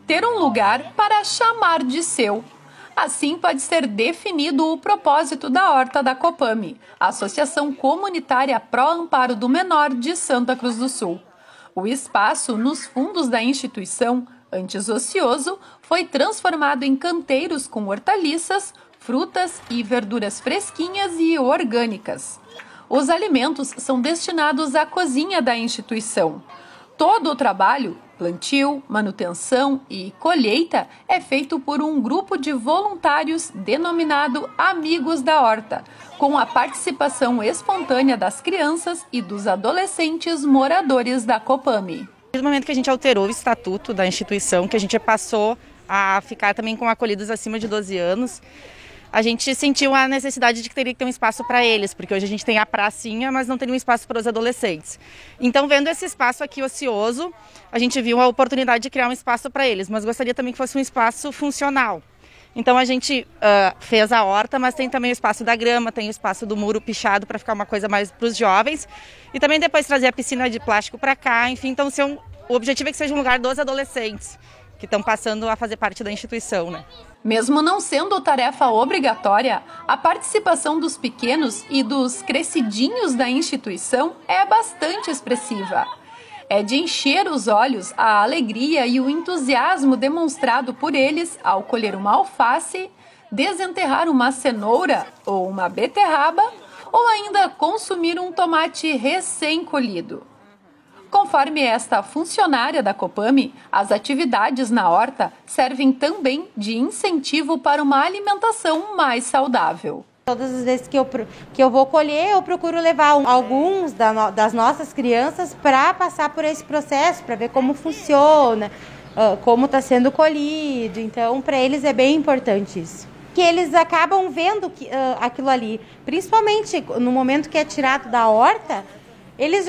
ter um lugar para chamar de seu. Assim pode ser definido o propósito da Horta da Copame, a Associação Comunitária Pró Amparo do Menor de Santa Cruz do Sul. O espaço nos fundos da instituição, antes ocioso, foi transformado em canteiros com hortaliças, frutas e verduras fresquinhas e orgânicas. Os alimentos são destinados à cozinha da instituição. Todo o trabalho, plantio, manutenção e colheita, é feito por um grupo de voluntários denominado Amigos da Horta, com a participação espontânea das crianças e dos adolescentes moradores da Copame. No momento que a gente alterou o estatuto da instituição, que a gente passou a ficar também com acolhidos acima de 12 anos, a gente sentiu a necessidade de que teria que ter um espaço para eles, porque hoje a gente tem a pracinha, mas não tem um espaço para os adolescentes. Então, vendo esse espaço aqui ocioso, a gente viu a oportunidade de criar um espaço para eles, mas gostaria também que fosse um espaço funcional. Então, a gente fez a horta, mas tem também o espaço da grama, tem o espaço do muro pichado para ficar uma coisa mais para os jovens. E também depois trazer a piscina de plástico para cá, enfim, então o objetivo é que seja um lugar dos adolescentes, que estão passando a fazer parte da instituição, né? Mesmo não sendo tarefa obrigatória, a participação dos pequenos e dos crescidinhos da instituição é bastante expressiva. É de encher os olhos a alegria e o entusiasmo demonstrado por eles ao colher uma alface, desenterrar uma cenoura ou uma beterraba, ou ainda consumir um tomate recém-colhido. Conforme esta funcionária da Copame, as atividades na horta servem também de incentivo para uma alimentação mais saudável. Todas as vezes que eu vou colher, eu procuro levar alguns das nossas crianças para passar por esse processo, para ver como funciona, como está sendo colhido. Então, para eles é bem importante isso. Que eles acabam vendo aquilo ali, principalmente no momento que é tirado da horta, eles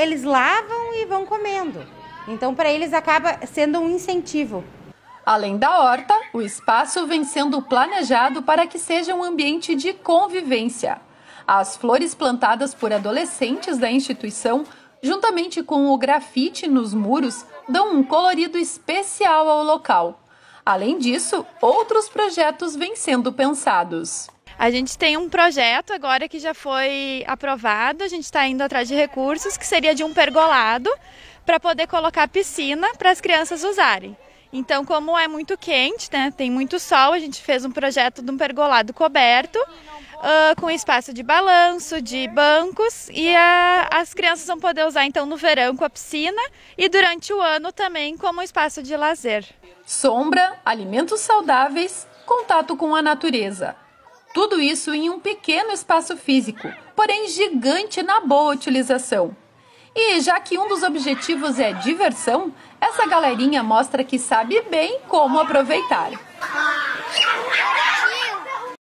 lavam e vão comendo. Então, para eles acaba sendo um incentivo. Além da horta, o espaço vem sendo planejado para que seja um ambiente de convivência. As flores plantadas por adolescentes da instituição, juntamente com o grafite nos muros, dão um colorido especial ao local. Além disso, outros projetos vêm sendo pensados. A gente tem um projeto agora que já foi aprovado, a gente está indo atrás de recursos, que seria de um pergolado, para poder colocar piscina para as crianças usarem. Então, como é muito quente, né, tem muito sol, a gente fez um projeto de um pergolado coberto, com espaço de balanço, de bancos, e as crianças vão poder usar então no verão com a piscina e durante o ano também como espaço de lazer. Sombra, alimentos saudáveis, contato com a natureza. Tudo isso em um pequeno espaço físico, porém gigante na boa utilização. E já que um dos objetivos é diversão, essa galerinha mostra que sabe bem como aproveitar.